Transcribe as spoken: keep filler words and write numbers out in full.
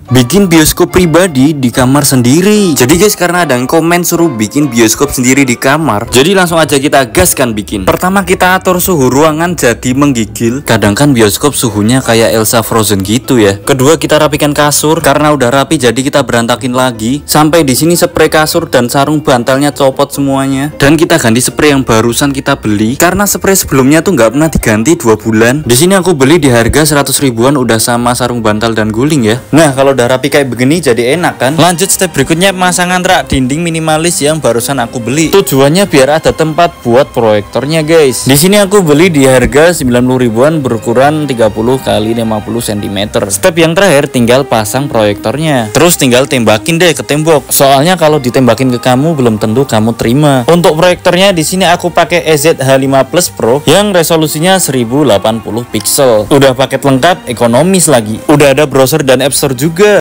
bikin bioskop pribadi di kamar sendiri. Jadi guys, karena ada yang komen suruh bikin bioskop sendiri di kamar, jadi langsung aja kita gaskan bikin. Pertama kita atur suhu ruangan jadi menggigil. Kadang kan bioskop suhunya kayak Elsa Frozen gitu ya. Kedua kita rapikan kasur, karena udah rapi jadi kita berantakin lagi. Sampai di sini spray kasur dan sarung bantalnya copot semuanya. Dan kita ganti spray yang barusan kita beli, karena spray sebelumnya tuh nggak pernah diganti dua bulan. Di sini aku beli di harga seratus ribuan udah sama sarung bantal dan guling ya. Nah kalau udah rapi kayak begini jadi enak kan. Lanjut step berikutnya pemasangan rak dinding minimalis yang barusan aku beli. Tujuannya biar ada tempat buat proyektornya guys. Di sini aku beli di harga sembilan puluh ribuan berukuran tiga puluh kali lima puluh sentimeter. Step yang terakhir tinggal pasang proyektornya. Terus tinggal tembakin deh ke tembok. Soalnya kalau ditembakin ke kamu belum tentu kamu terima. Untuk proyektornya di sini aku pakai E Z H lima Plus Pro yang resolusinya seribu delapan puluh pixel. Udah paket lengkap, ekonomis lagi. Udah ada browser dan App Store juga.